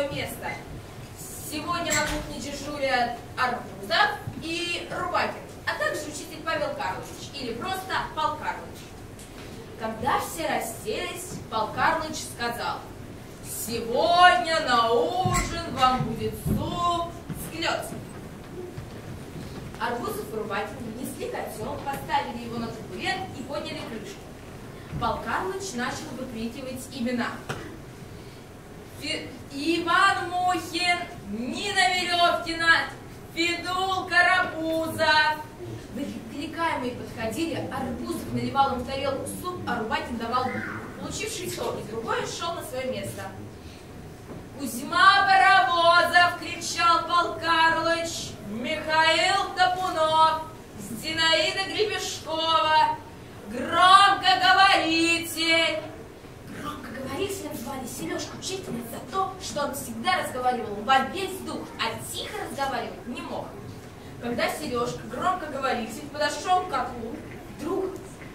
свое место. Сегодня на кухне дежурят Арбузов и Рубакин, а также учитель Павел Карлович, или просто Пал Карлович. Когда все расселись, Пал Карлович сказал: «Сегодня на ужин вам будет суп с клёцком». Арбузов и Рубакин внесли котел, поставили его на табурет и подняли крышку. Пал Карлович начал выкрикивать имена. Иван Мухин, Нина Веревкина, Федул Карапузов. Выкликаемые подходили, Арбузов наливал им в тарелку суп, а Рубакин давал получивший то, и другой шел на свое место. Кузьма Паровозов, кричал Пал Карлович, Михаил Топунов, Зинаида Гребешкова, громкоговоритель. Громкоговорителем звали Сережку Читина за то, что он всегда разговаривал во весь дух, а тихо разговаривать не мог. Когда Сережка, громкоговоритель, подошел к котлу, вдруг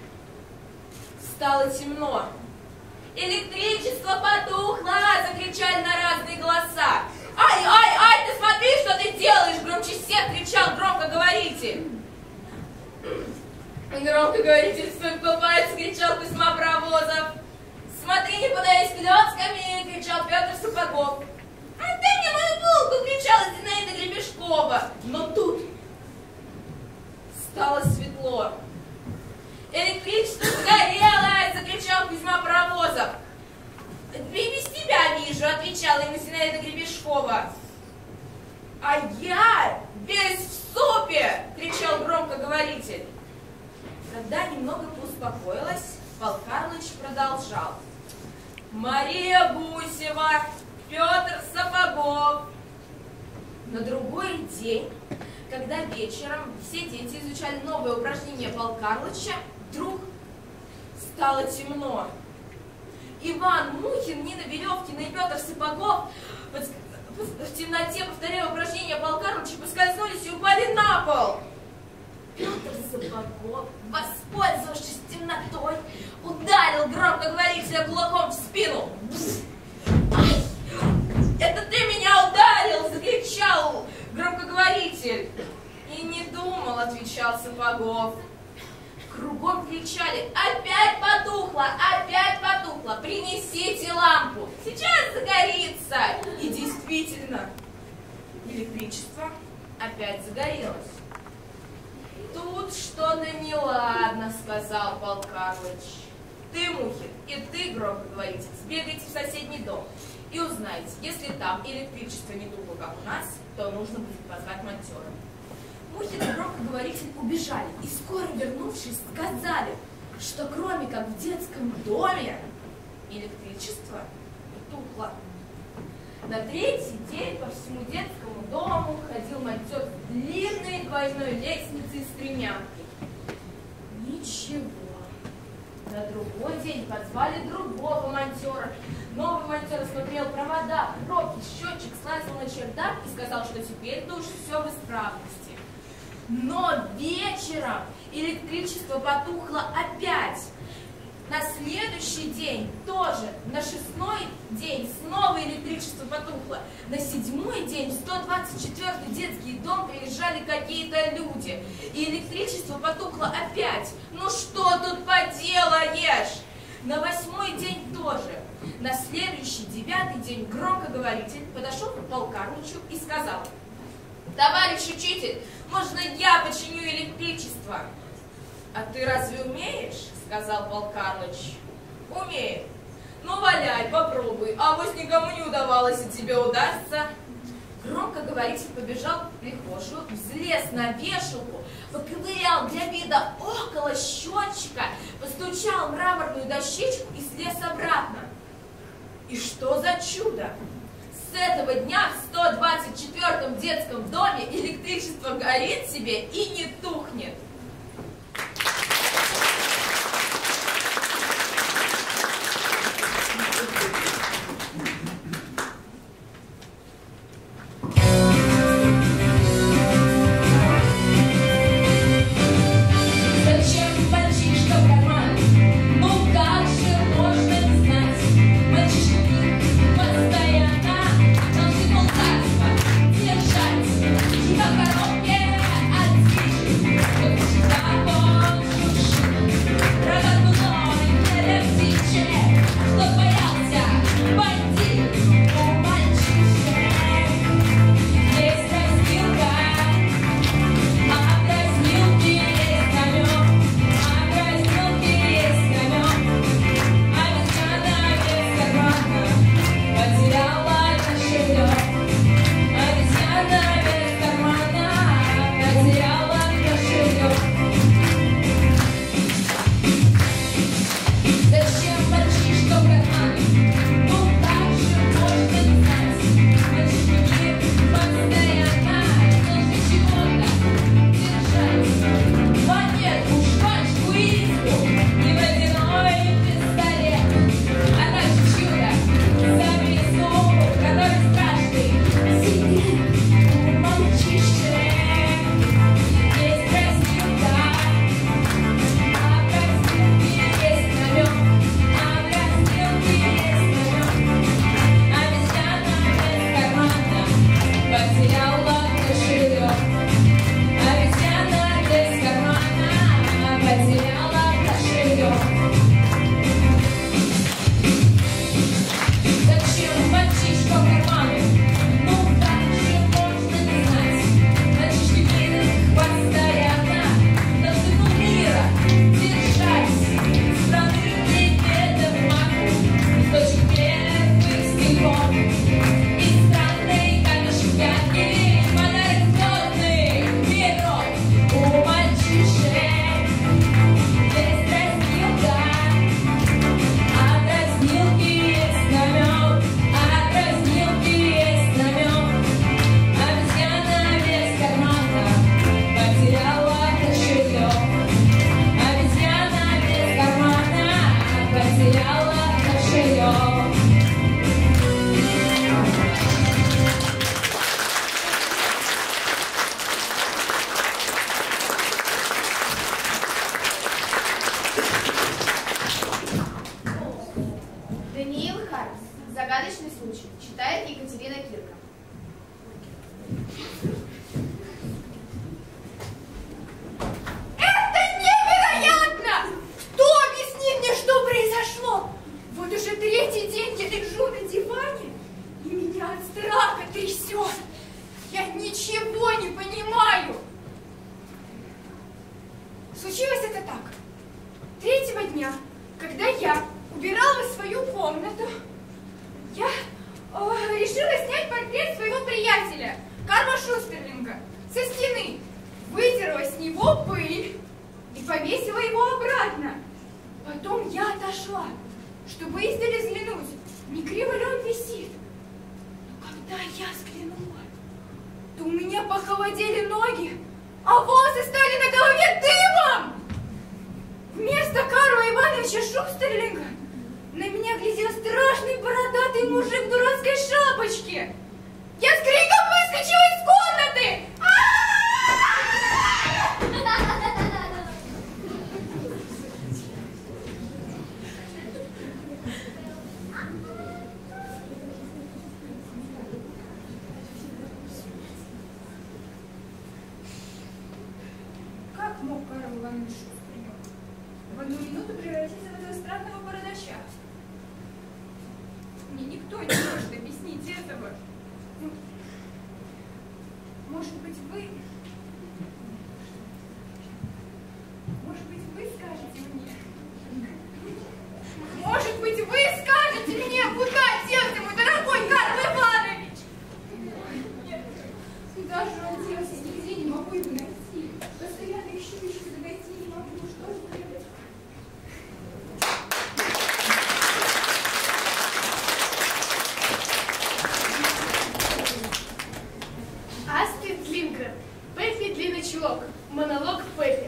стало темно. «Электричество потухло!» — закричали на разные голоса. «Ай, ай, ай, ты смотри, что ты делаешь!» — громче всех кричал громкоговоритель. Громкоговоритель стукнул пальцем, кричал Кузьма Паровозов. «Смотри, не подавись клёцками!» — кричал Петр Сапогов. «Отдай мне мою булку!» — кричала Зинаида Гребешкова. Но тут стало светло. «Электричество сгорело!» — закричал Кузьма Паровозов. «Без тебя вижу!» — отвечала ему Зинаида Гребешкова. «А я весь в супе!» — кричал громкоговоритель. Когда немного успокоилась, Пал Карлович продолжал. «Мария Гусева, Петр Сапогов». На другой день, когда вечером все дети изучали новые упражнения Пала Карловича, вдруг стало темно. Иван Мухин, Нина Веревкина и Петр Сапогов в темноте, повторяя упражнения Пала Карловича, поскользнулись и упали на пол. Петр Сапогов, воспользовавшись темнотой, ударил громкоговорителя кулаком в спину. «Ай, это ты меня ударил!» — закричал громкоговоритель. «И не думал», — отвечал Сапогов. Кругом кричали: «Опять потухло! Опять потухло! Принесите лампу! Сейчас загорится!» И действительно, электричество опять загорелось. «Тут что-то неладно», — сказал Пал Карлович. «Ты, Мухин, и ты, громкоговоритель, сбегайте в соседний дом и узнайте, если там электричество не тухло, как у нас, то нужно будет позвать монтера». Мухин и громкоговоритель убежали и, скоро вернувшись, сказали, что кроме как в детском доме электричество тухло. На третий день по всему детскому дому ходил монтер в длинной двойной лестнице из стремянки. Ничего. На другой день позвали другого монтера. Новый монтер осмотрел провода, пробки, счетчик, слазил на чердак и сказал, что теперь-то уж все в исправности. Но вечером электричество потухло опять. На следующий день тоже, на 6-й день снова электричество потухло. На 7-й день в 124-й детский дом приезжали какие-то люди. И электричество потухло опять. Ну что тут поделаешь? На 8-й день тоже. На следующий 9-й день громкоговоритель подошел к Палу Карловичу и сказал: «Товарищ учитель, можно я починю электричество?» «А ты разве умеешь?» — сказал Пал Карлович. «Умею». «Ну, валяй, попробуй, авось никому не удавалось, и тебе удастся». Громкоговоритель побежал в прихожую, взлез на вешалку, поковырял для вида около счетчика, постучал мраморную дощечку и слез обратно. И что за чудо! С этого дня в 124-м детском доме электричество горит себе и не тухнет. Постоянно Загадочный случай. Читает Екатерина Кирка. Это невероятно! Кто объяснит мне, что произошло? Вот уже третий день я лежу на диване, и меня от страха трясет. Я ничего не понимаю. Случилось это так. Третьего дня, когда я убирала свою комнату, я решила снять портрет своего приятеля, Карла Шустерлинга, со стены. Вытерла с него пыль и повесила его обратно. Потом я отошла, чтобы издали взглянуть, не криво ли он висит. Но когда я взглянула, то у меня похолодели ноги, а волосы стали на голове дымом. Вместо Карла Ивановича Шустерлинга на меня глядел страшный бородатый мужик в дурацкой шапочке. Я с криком выскочила из комнаты. Как мог Карл Иванович Шустрелинг в одну минуту превратиться в этого странного бородача? Мне никто не может объяснить этого. Может быть, вы скажете мне? Может быть, вы скажете мне, куда делся мой дорогой Карл Иванович? Нет, куда же он делся, нигде не могу его найти. Постоянно ищу, найти не могу. Что же делать? Астрид Линдгрен. Пеппи длинный чулок. Монолог Пеппи.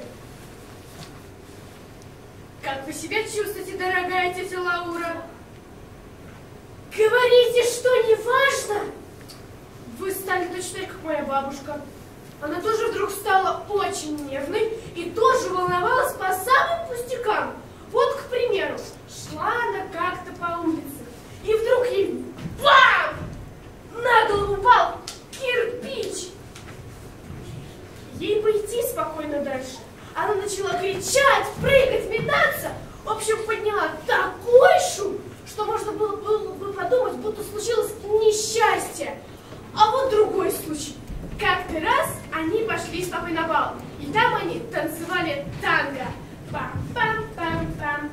Как вы себя чувствуете, дорогая тетя Лаура? Говорите, что не важно? Вы стали точно как моя бабушка. Она тоже вдруг стала очень нервной и тоже волновалась по самым пустякам. Вот, к примеру, шла она как-то по улице, и вдруг ей бам! На голову упал кирпич. Ей бы идти спокойно дальше. Она начала кричать, прыгать, метаться. В общем, подняла такой шум, что можно было бы подумать, будто случилось несчастье. А вот другой случай. Как-то раз они пошли с папой на бал, и там они танцевали танго. Пам-пам-пам-пам,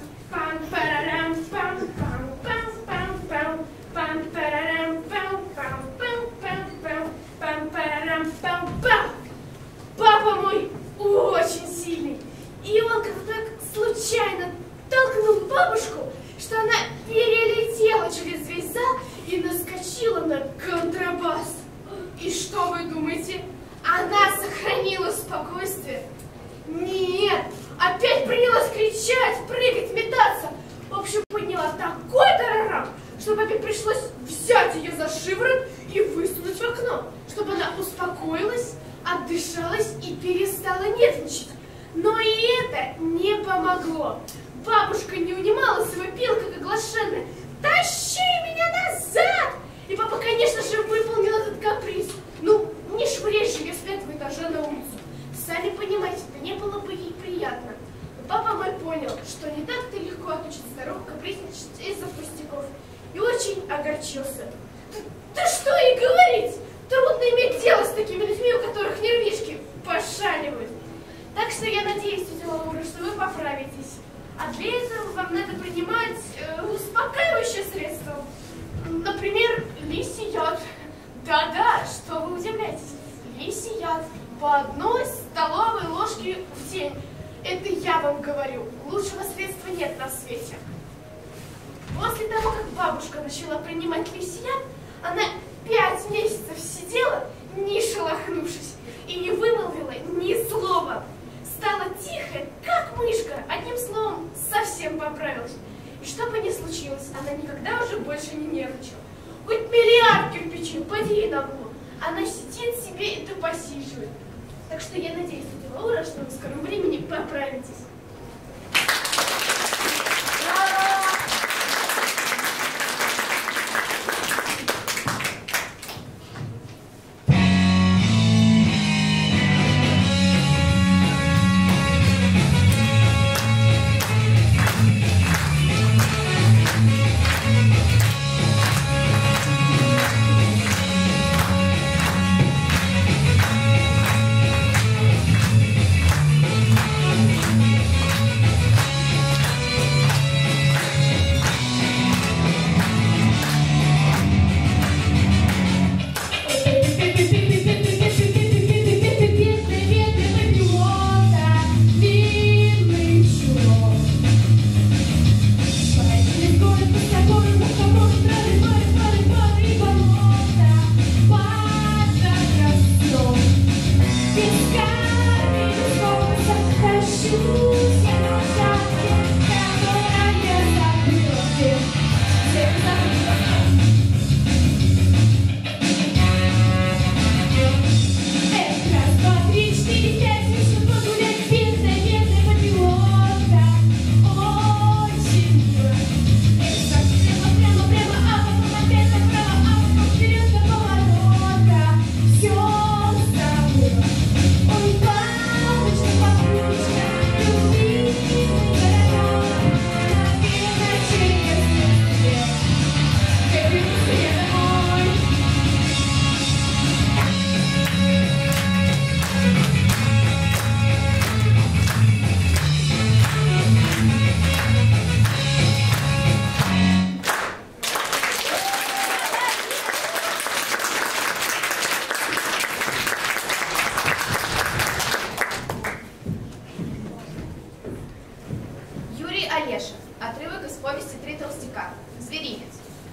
пам-парарам-пам-пам-пам-пам-пам, пам-парарам-пам-пам-пам-пам-пам, пам-парарам-пам-пам. Папа мой очень сильный, и он как-то так случайно толкнул бабушку, что она перелетела через весь зал и наскочила на контрабас. И что вы думаете? Она сохранила спокойствие? Нет, опять принялась кричать, прыгать, метаться. В общем, подняла такой тарарам, что папе пришлось взять ее за шиворот и высунуть в окно, чтобы она успокоилась, отдышалась и перестала нервничать. Но и это не помогло. Бабушка не унималась и вопила, как оглашенная: «Тащи меня назад!» И папа, конечно же, выполнил этот каприз. Ну, не швыряй же ее с 5-го этажа на улицу. Сами понимаете, это не было бы ей приятно. Но папа мой понял, что не так-то легко отучить старуху капризничать из-за пустяков. И очень огорчился. Ты что что я надеюсь, тетя Лаура, что вы поправитесь. А для этого вам надо принимать успокаивающее средство. Например, лисий яд. Да-да, что вы удивляетесь? Лисий яд по 1 столовой ложке в день. Это я вам говорю. Лучшего средства нет на свете. После того, как бабушка начала принимать лисий яд, она 5 месяцев сидела, не шелохнувшись, и не вымолвила ни слова. Стала тихая, как мышка, одним словом, совсем поправилась. И что бы ни случилось, она никогда уже больше не нервничала. Хоть миллиард кирпичей, поди ей на голову. Она сидит себе и тупо посиживает. Так что я надеюсь, тетя Лаура, что вы в скором времени поправитесь. Олешев. Отрывок из повести «Три толстяка». Зверинец.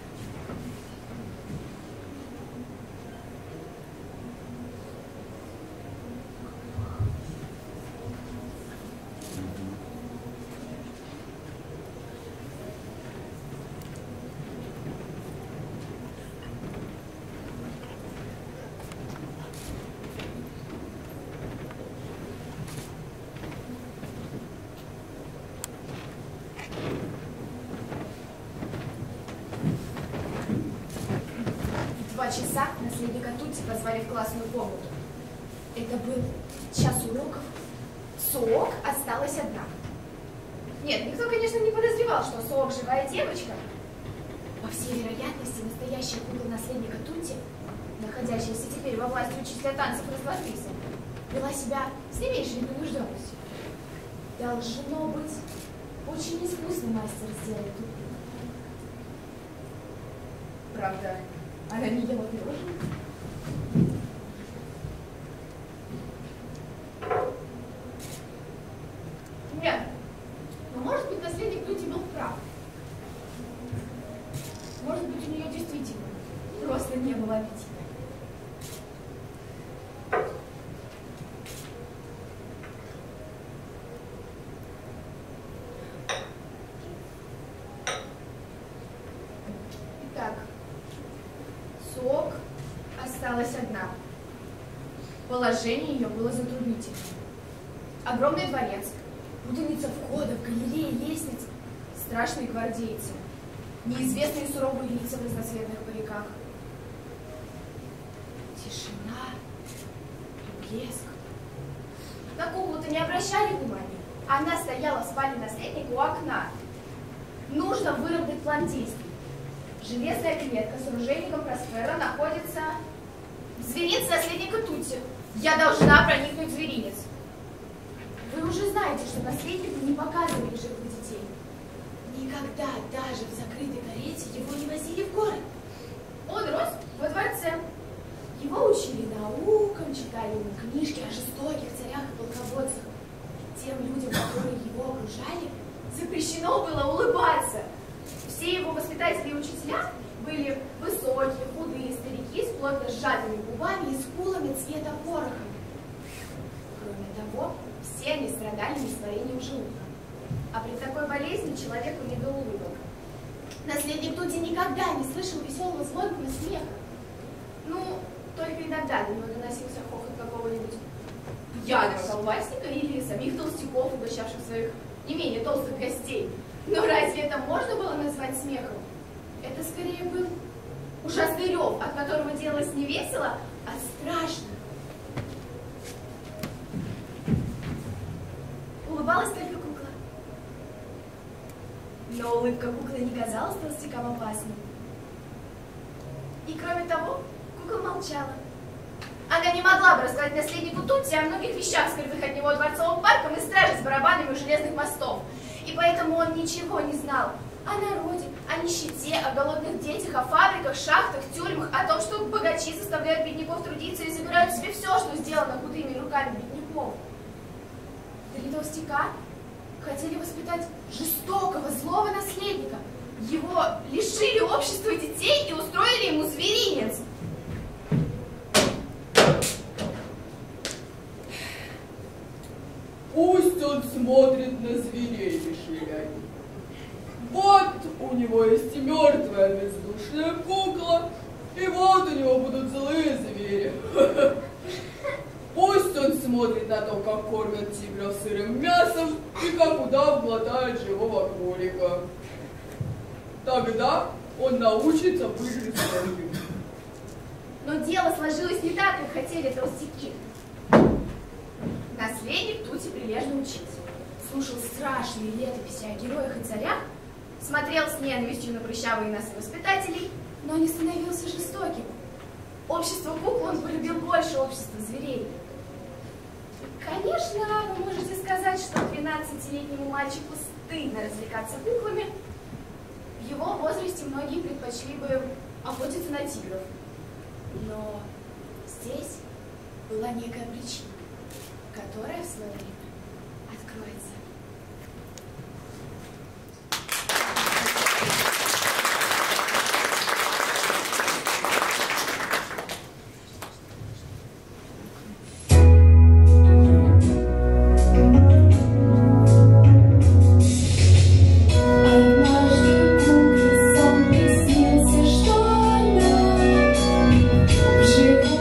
В 2 часа наследника Тутти позвали в классную комнату. Это был час уроков. Соок осталась одна. Нет, никто, конечно, не подозревал, что Соок живая девочка. По всей вероятности, настоящая кукла наследника Тутти, находящаяся теперь во власти учителя танцев Разлатыса, вела себя с не меньшей непринужденностью. Должно быть, очень искусный мастер сделает тупик. Правда, она не ела пирожных. Нет, но может быть наследник Тутти был прав. Может быть, у нее действительно просто не было аппетита. Итак, Соок осталась одна. Положение ее было затруднительным. Огромный дворец, путаница входов, галереи, лестниц, страшные гвардейцы, неизвестные суровые лица в разноцветных париках. Тишина и блеск. На куклу-то не обращали внимания. Она стояла в спальне наследника у окна. Нужно выработать план действий. Железная клетка с оружейником Просфера находится в зверинце наследника Тутти. Я должна проникнуть в зверинец. Вы Вы уже знаете, что наследнику не показывали живых детей. Никогда даже в закрытой карете его не возили в город. Он рос во дворце. Его учили наукам, читали ему книжки о жестоких царях и полководцах. Тем людям, которые его окружали, запрещено было улыбаться. Все его воспитатели и учителя были высокие, худые старики с плотно сжатыми губами и скулами цвета пороха. Кроме того, все они страдали несварением желудка. А при такой болезни человеку не до улыбок. Наследник Тути никогда не слышал веселого звонкого смеха. Ну, только иногда до него доносился хохот какого-нибудь пьяного колбасника или самих толстяков, угощавших своих не менее толстых гостей. Но разве это можно было назвать смехом? Это скорее был ужасный рев, от которого делалось не весело, а страшно. Улыбалась только кукла. Но улыбка куклы не казалась толстякам опасной. И кроме того, кукла молчала. Она не могла бы рассказать наследнику Тутти о многих вещах, скрытых от него дворцовым парком и страже с барабанами у железных мостов. И поэтому он ничего не знал о народе, о нищете, о голодных детях, о фабриках, шахтах, тюрьмах, о том, что богачи заставляют бедняков трудиться и забирают себе все, что сделано худыми руками бедняков. Три толстяка хотели воспитать жестокого, злого наследника. Его лишили общества детей и устроили ему зверинец. Пусть он смотрит на зверей, решили они. Вот у него есть и мертвая бездушная кукла, и вот у него будут злые звери. Пусть он смотрит на то, как кормят тигров сырым мясом и как удав глотает живого кролика. Тогда он научится быть жестоким. Но дело сложилось не так, как хотели толстяки. Наследник Тути прилежно учился, слушал страшные летописи о героях и царях, смотрел с ненавистью на прыщавые носы воспитателей, но не становился жестоким. Общество кукол он полюбил больше общества зверей. Конечно, вы можете сказать, что 12-летнему мальчику стыдно развлекаться куклами. В его возрасте многие предпочли бы охотиться на тигров. Но здесь была некая причина, которая в свое время откроется.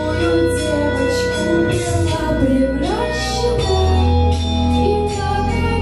Превращена, и как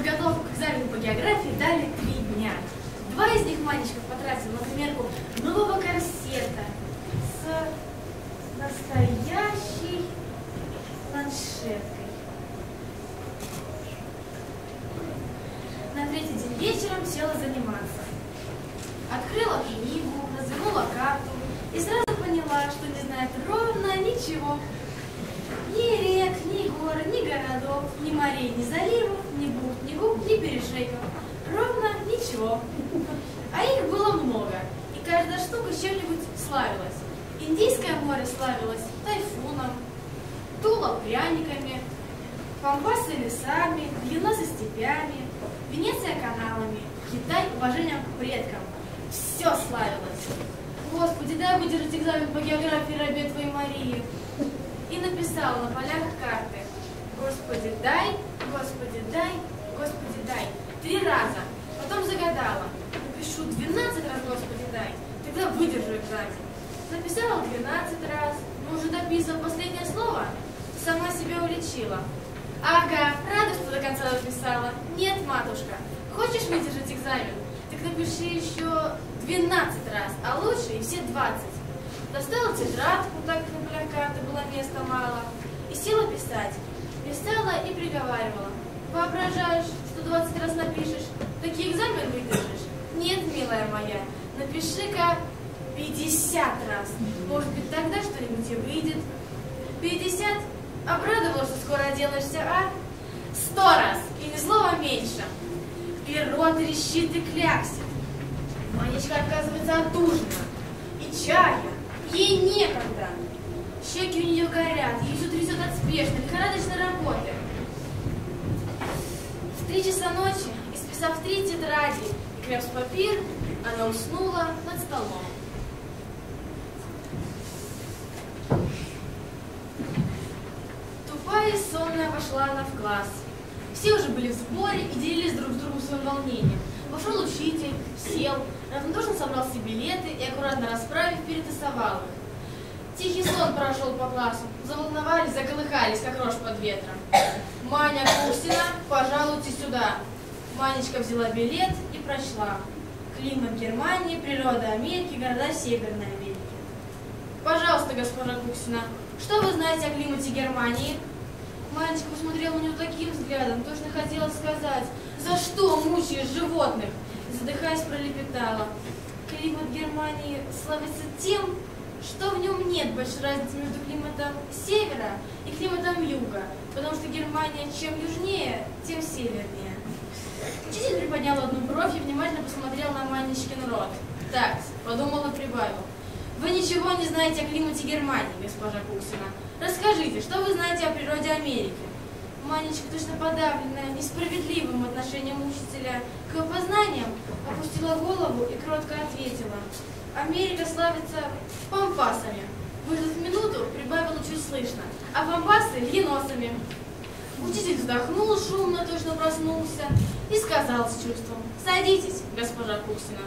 подготовку к экзамену по географии дали 3 дня. 2 из них Манечка потратила на примерку нового корсета с настоящей планшеткой. На 3-й день вечером села заниматься. Открыла книгу, развернула карту и сразу поняла, что не знает ровно ничего. Ни рек, ни гор, ни городов, ни морей, ни заливов, ни бухт, ни губ, ни перешейков. Ровно ничего. А их было много, и каждая штука чем-нибудь славилась. Индийское море славилось тайфуном, Тула пряниками, Пампасы лесами, Янасы степями, Венеция каналами, Китай уважением к предкам. Все славилось. Господи, дай выдержать экзамен по географии рабе Твоей Марии. И написала на полях карты: Господи, дай, Господи, дай, Господи, дай. 3 раза. Потом загадала: напишу 12 раз Господи, дай, тогда выдержу экзамен. Написала 12 раз, но уже дописав последнее слово, сама себя уличила. Ага, рада, что до конца написала. Нет, матушка, хочешь выдержать экзамен? Так напиши еще 12 раз, а лучше и все 20. Достала тетрадку, так как на полях карты было места мало, и села писать. Писала и приговаривала: воображаешь, что 20 раз напишешь, такие экзамен выдержишь? Нет, милая моя, напиши-ка 50 раз. Может быть, тогда что-нибудь и выйдет. 50? Обрадовала, что скоро оделаешься, а? 100 раз, и ни слова меньше. Перо трещит и кляксит. Манечка, оказывается, отужина. И чая. Ей некогда. Щеки у нее горят, ей все трясет от спешной, лихорадочной работы. В 3 часа ночи, исписав 3 тетради и крепс-папир, она уснула над столом. Тупая и сонная вошла она в класс. Все уже были в сборе и делились друг с другом своим волнением. Вошел учитель, сел, равнодушно собрал себе билеты и, аккуратно расправив, перетасовал их. Тихий сон прошел по классу. Заволновались, заколыхались, как рожь под ветром. Маня Курсина, пожалуйте сюда. Манечка взяла билет и прочла: климат Германии, природа Америки, города Северной Америки. Пожалуйста, госпожа Куксина, что вы знаете о климате Германии? Манечка посмотрела на нее таким взглядом, точно хотела сказать: за что мучаешь животных? Задыхаясь, пролепетала: климат Германии славится тем, что в нем нет большой разницы между климатом севера и климатом юга, потому что Германия чем южнее, тем севернее. Учитель приподнял одну бровь и внимательно посмотрел на Манечкин рот. Так, подумал и прибавил: вы ничего не знаете о климате Германии, госпожа Куксина. Расскажите, что вы знаете о природе Америки? Манечка, точно подавленная несправедливым отношением учителя к его познаниям, опустила голову и кротко ответила: Америка славится пампасами. Выждав минуту, прибавила чуть слышно: а пампасы — еносами. Учитель вздохнул шумно, точно проснулся, и сказал с чувством: садитесь, госпожа Куксина.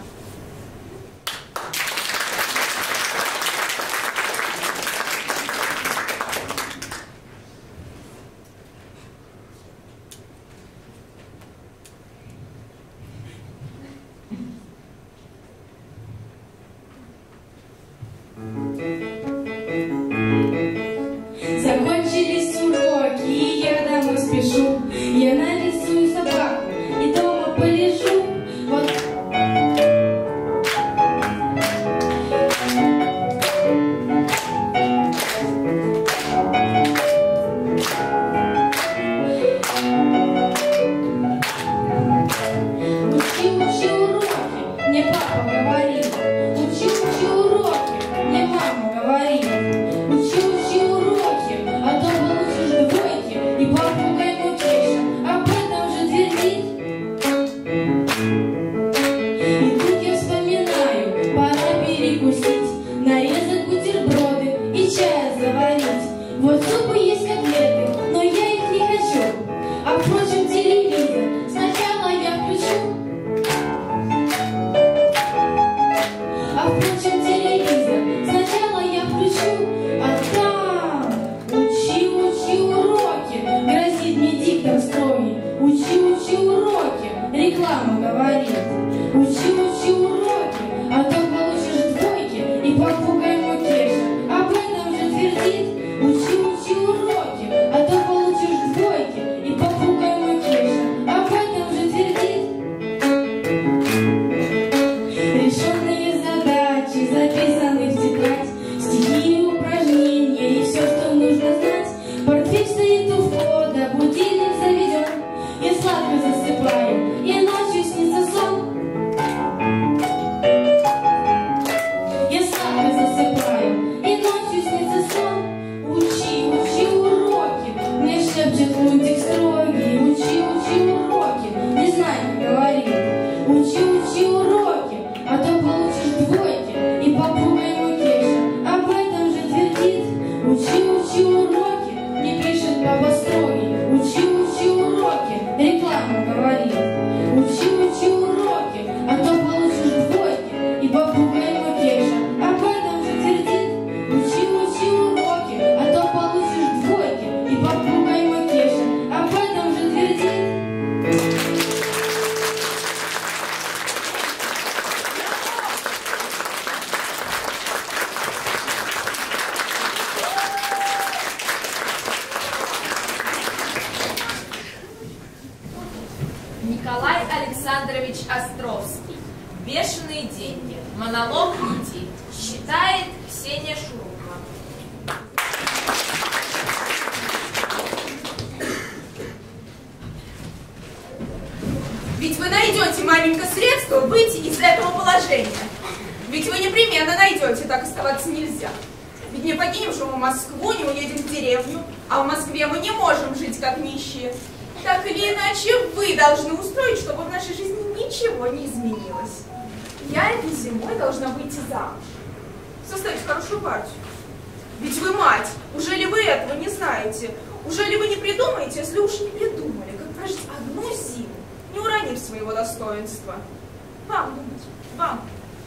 Закончились уроки, и я домой спешу. Я нарисую собаку и дома полежу. Вот. Учи уроки, мне папа говорит. Учи уроки, мне мама говорит. Учи уроки, а то получишь двойки, и папу кайму тешен, а реклама говорит. Учи, учи уроки, а то получишь двойки. И попугай мой Кеша об этом же твердит. Учи, учи уроки, а то получишь двойки. И попугай мой Кеша об этом же твердит. Решенные задачи записаны в тетрадь, стихи и упражнения и все, что нужно знать. Портфель стоит у входа, будильник заведен. Я сладко засыпаю, и ночью снится сон. Я сладко засыпаю, и ночью снится сон. Учи, учи уроки, мне шепчет мультик строгий. Учи, учи уроки, не знаю, как говорит. Учи, учи уроки, а то получишь двойки. И попугай мой Кеша об этом же твердит. Учи, учи уроки, не пишет папа строгий. Учи, учи уроки, реклама говорит. Учи, учи уроки, а то получишь двойки. И попугай мой Кеша об этом же твердит. Учи, учи уроки, а то получишь двойки. И попугай мой Кеша об этом же твердит. Николай Александрович Островский. Бешеные деньги. Монолог Лидии. Читает Ксения Шурупова. Ведь вы найдете, маменька, средства выйти из этого положения. Ведь вы непременно найдете, так оставаться нельзя. Ведь не покинем же мы Москву, не уедем в деревню, а в Москве мы не можем жить как нищие. Так или иначе, вы должны устроить, чтобы в нашей жизни ничего не изменилось. Я этой зимой должна выйти замуж, составить хорошую партию. Ведь вы мать, уже ли вы этого не знаете? Уже ли вы не придумаете, если уж не придумали, как прожить одну зиму, не уронив своего достоинства? Вам думать, вам.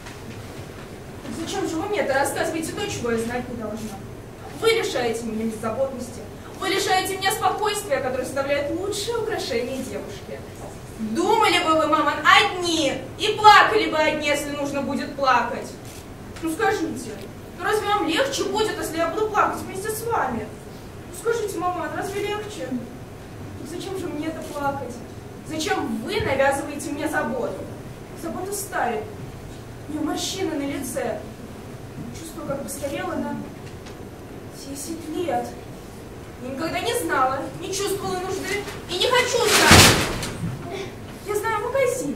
Так зачем же вы мне-то рассказываете то, чего я знать не должна? Вы лишаете меня беззаботности. Вы лишаете меня спокойствия, которое составляет лучшее украшение девушки. Думали бы вы, мама, одни, и плакали бы одни, если нужно будет плакать. Ну скажите, ну разве вам легче будет, если я буду плакать вместе с вами? Ну скажите, мама, разве легче? Так зачем же мне это плакать? Зачем вы навязываете мне заботу? Забота старит. У нее морщины на лице. Чувствую, как постарела на 10 лет. Я никогда не знала, не чувствовала нужды и не хочу знать. Я знаю магазины.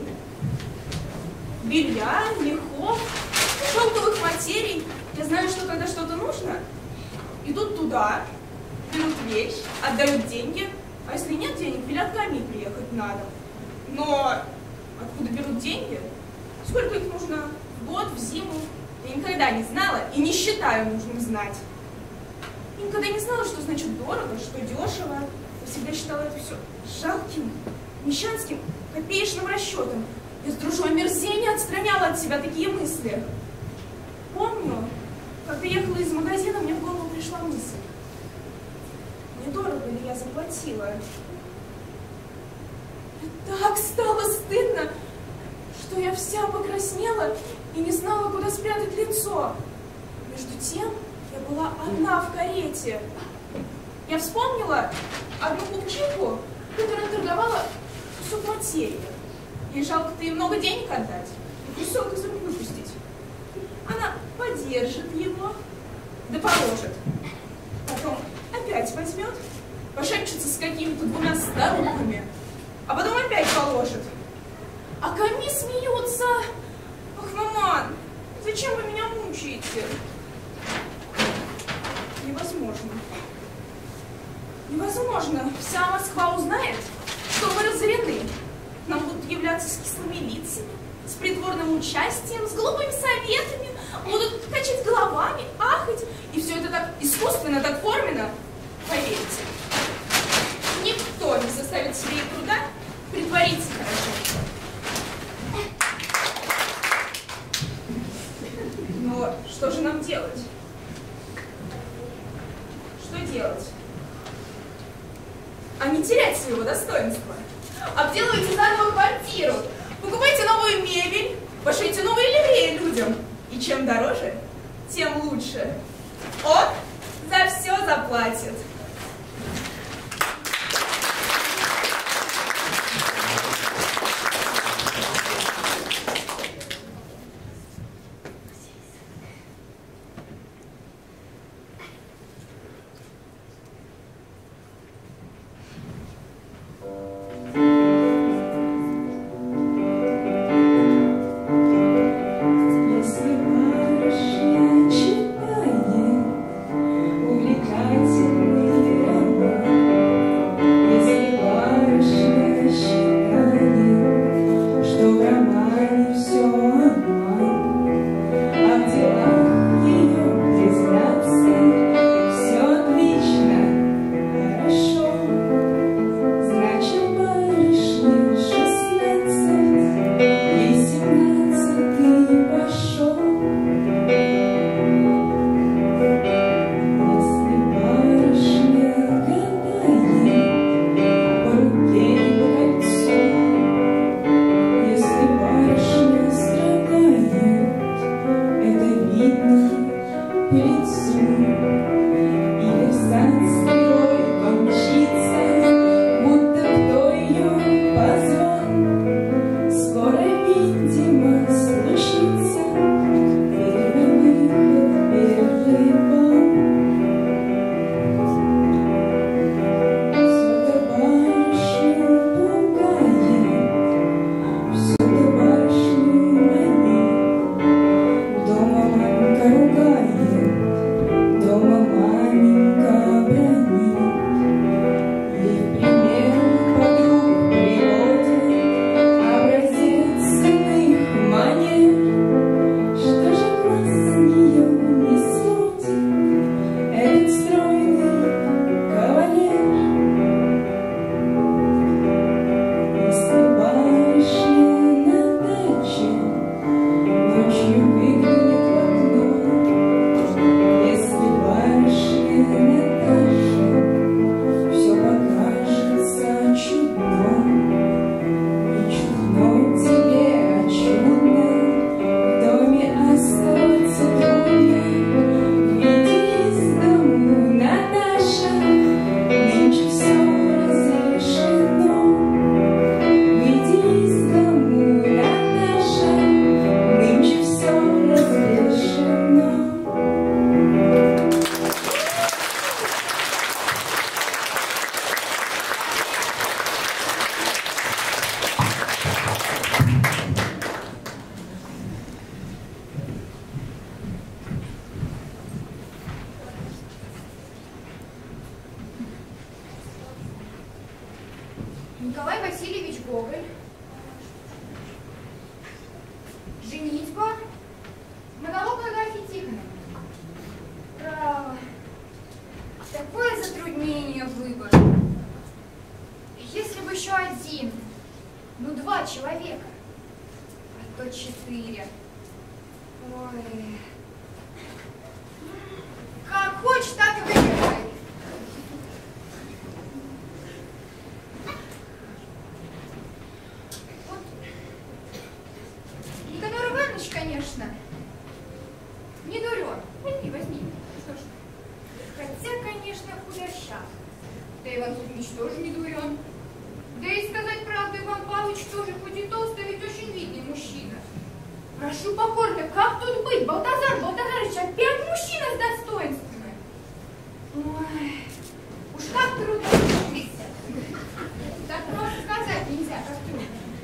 Белья, мехов, шелковых материй. Я знаю, что когда что-то нужно, идут туда, берут вещь, отдают деньги, а если нет денег, велят ко мне приехать надо. Но откуда берут деньги? Сколько их нужно в год, в зиму? Я никогда не знала и не считаю нужным знать. Я никогда не знала, что значит дорого, что дешево. Я всегда считала это все жалким, мещанским, копеечным расчетом. Я с дрожью омерзения отстраняла от себя такие мысли. Помню, когда ехала из магазина, мне в голову пришла мысль. Недорого ли я заплатила? Мне так стало стыдно, что я вся покраснела и не знала, куда спрятать лицо. Между тем, я была одна в карете. Я вспомнила одну купчиху, которая торговала кусок материи. Ей жалко-то ей много денег отдать, и кусок из рук выпустить. Она подержит его, да положит. Потом опять возьмет, пошепчется с какими-то двумя старухами, а потом опять положит. А кони смеются. Ах, маман, зачем вы меня мучаете? Невозможно. Невозможно. Вся Москва узнает, что мы разорены. Нам будут являться с кислыми лицами, с притворным участием, с глупыми советами, будут качать головами, ахать. И все это так искусственно, так форменно. Поверьте, никто не составит себе труда притвориться хорошо. Но что же нам делать? Что делать? А не терять своего достоинства. Обделывайте заново квартиру, Пошейте новые ливреи людям. И чем дороже, тем лучше. Он за все заплатит. Николай Васильевич Гоголь. Женитьба. Монолог Агафьи Тихоновны. Право. Такое затруднение выбора. Если бы еще один, ну 2 человека, а то 4. Ой. Как хочешь, так и выбирай. Вот. Никанор Иванович, конечно, не дурен. Возьми, возьми. Что ж. Хотя, конечно, худощав. Да Иван Кузьмич тоже не дурен. Да и сказать правду, Иван Павлович тоже хоть и толстый, ведь очень видный мужчина. Прошу покорно, как тут быть? Балтазар Балтазарович, опять мужчина с достоинствами. Ой, уж как трудно учиться. Так просто сказать нельзя, как трудно.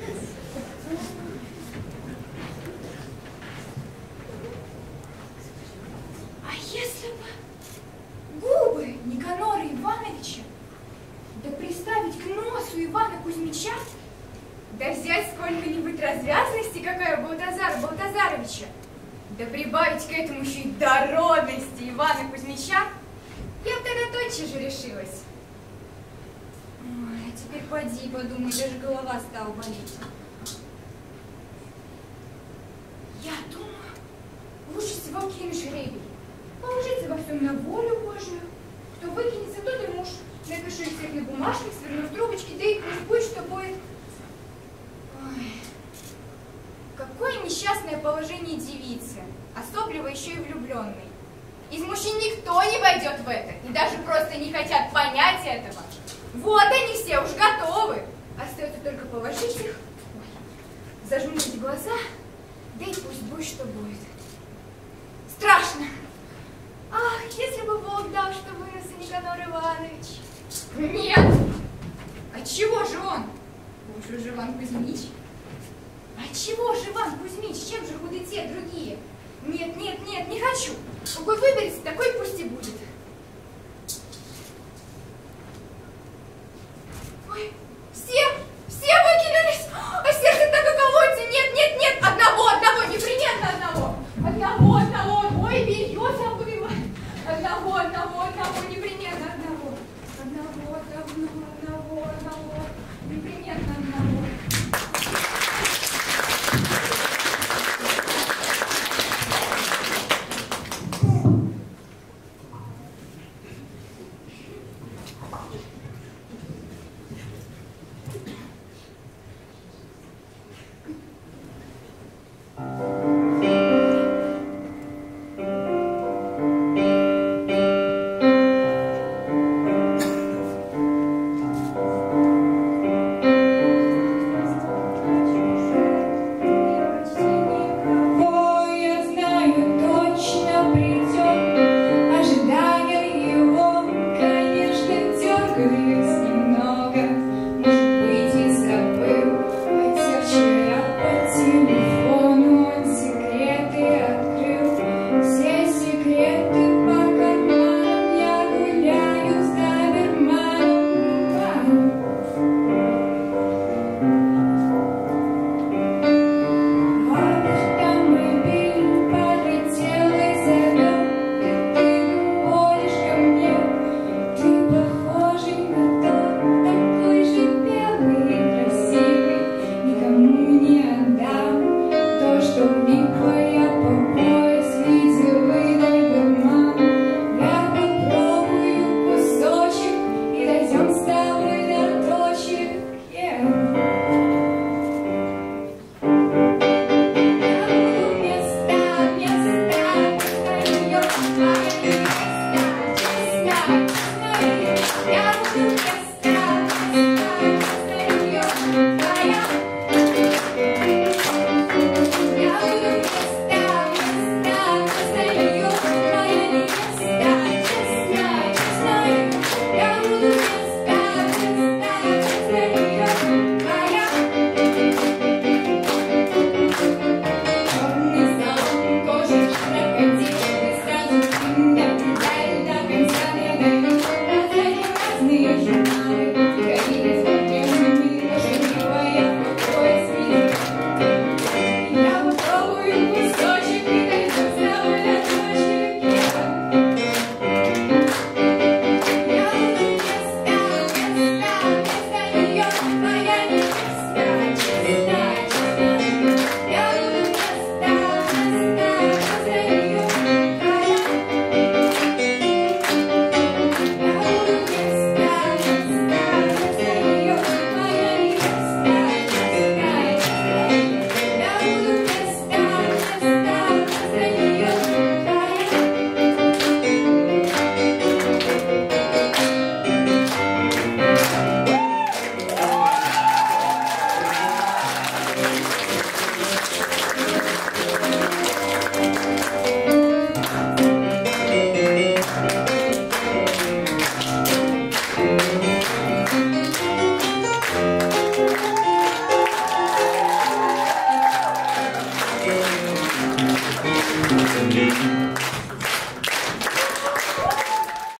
А если бы губы Никанора Ивановича, да приставить к носу Ивана Кузьмича, да взять сколько-нибудь развязности, какая у Балтазара Балтазаровича, да прибавить к этому еще и дородности Ивана Кузьмича, я бы тогда тотчас же решилась. Ой, а теперь поди подумай, даже голова стала болеть. Я думаю, лучше всего кинуть жребий, положиться во всем на волю Божию. Кто выкинется, тот и муж. Напишу их всех на бумажках, сверну в трубочки, да и пусть будет, что будет. Ой, какой несчастный положении девицы, особливо еще и влюбленной. Из мужчин никто не войдет в это, и даже просто не хотят понять этого. Вот они все уж готовы. Остается только положить их, зажмурить глаза, да и пусть будет, что будет. Страшно. Ах, если бы Бог дал, что вырос Никанор Иванович. Нет. А чего же он? Лучше же Иван Кузьмич. А чего же Иван Кузьмич? Чем же худые те другие? Нет, нет, нет, не хочу. Какой выберется, такой пусть и будет. Ой, все выкинулись, а сердце так и колотится. Нет, нет, нет, одного, непременно одного. Одного, ой, белье забыла. Одного, непременно одного. Одного, непременно одного.